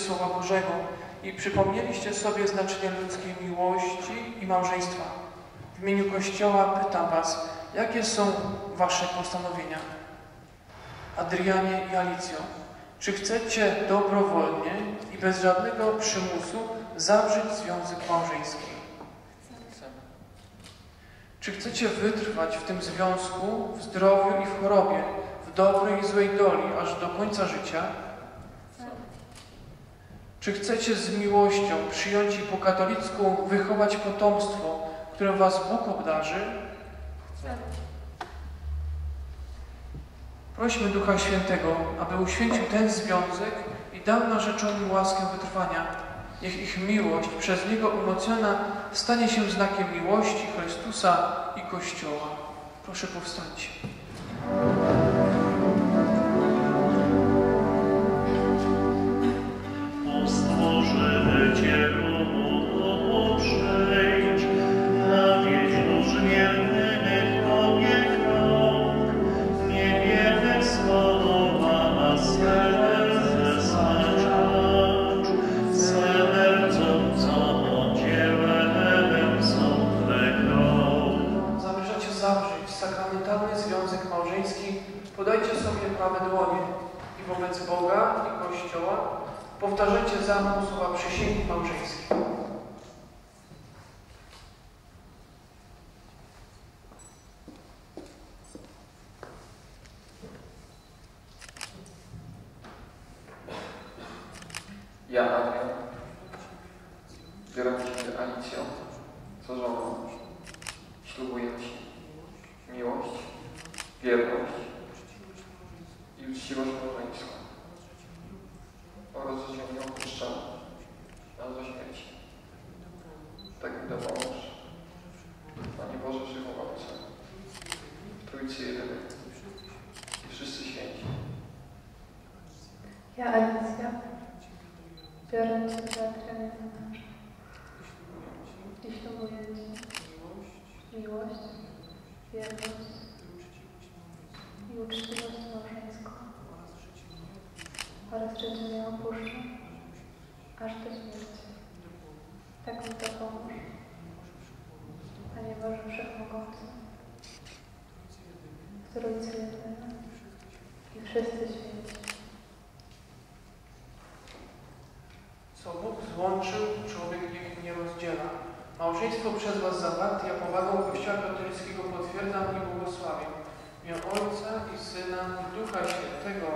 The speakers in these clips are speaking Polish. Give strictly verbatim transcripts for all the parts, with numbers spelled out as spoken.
Słowa Bożego i przypomnieliście sobie znaczenie ludzkiej miłości i małżeństwa. W imieniu Kościoła pytam was, jakie są wasze postanowienia? Adrianie i Alicjo, czy chcecie dobrowolnie i bez żadnego przymusu zawrzeć związek małżeński? Chcemy. Czy chcecie wytrwać w tym związku w zdrowiu i w chorobie, w dobrej i złej doli, aż do końca życia? Czy chcecie z miłością przyjąć i po katolicku wychować potomstwo, którym was Bóg obdarzy? Prośmy Ducha Świętego, aby uświęcił ten związek i dał narzeczonym łaskę wytrwania. Niech ich miłość przez Niego umocniona stanie się znakiem miłości Chrystusa i Kościoła. Proszę powstańcie. Sakramentalny związek małżeński, podajcie sobie prawe dłonie i wobec Boga i Kościoła powtarzajcie za mną słowa przysięgi małżeńskiej. Ja, Adrian, biorąc Cię, Alicjo, co żoną, ślubuję Ci miłość, wierność i uczciwość małżeńską oraz, że Cię nie opuszczam aż do śmierci. Tak mi dopomóż, Panie Boże, Wszechmogący, w Trójcy Jedynej i wszyscy święci. Ja, Alicja, biorę Cię za Adriana i ślubuję Ci miłość, wierność i uczciwość małżeńską oraz, że Cię nie opuszczę aż do śmierci. Tak mi dopomóż, Panie Boże Wszechmogący, w Trójcy Jedynej i wszyscy święci. Co Bóg złączył, człowiek niech nie rozdziela. Małżeństwo przez was zawarte, ja powagą Kościoła katolickiego potwierdzam i błogosławię. W imię Ojca i Syna i Ducha Świętego.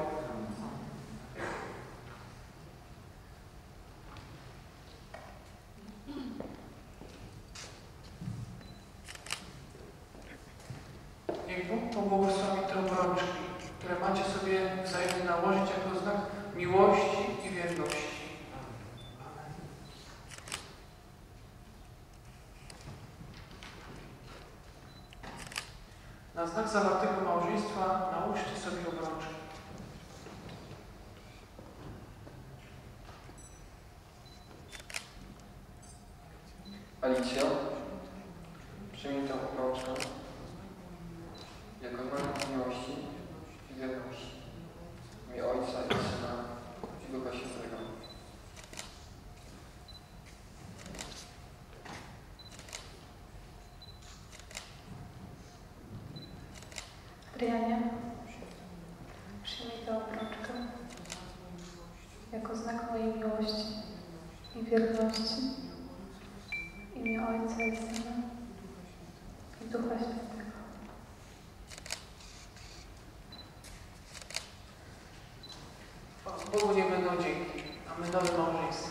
Niech Bóg pobłogosławi te obrączki, które macie sobie wzajemnie nałożyć jako znak miłości i wierności. Na znak zawartego małżeństwa nałóżcie sobie obrączki. Alicjo, przyjmij tę obrączkę jako znak miłości i wierności w imię Ojca i Syna i Ducha Świętego. Adrianie, przyjmij tę obrączkę jako znak mojej miłości i wierności w imię Ojca i Syna i Ducha Świętego. Bogu nie będą dzięki, a my nowe małżeństwo.